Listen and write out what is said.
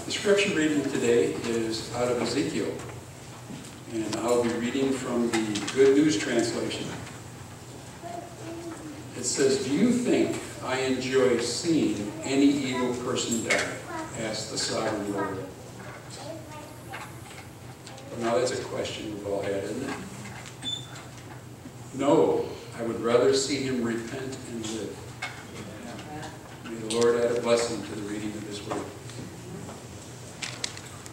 The scripture reading today is out of Ezekiel, and I'll be reading from the Good News translation. It says, "Do you think I enjoy seeing any evil person die?" asked the sovereign Lord. Well, now that's a question we've all had, isn't it? No, I would rather see him repent and live. May the Lord add a blessing to the reading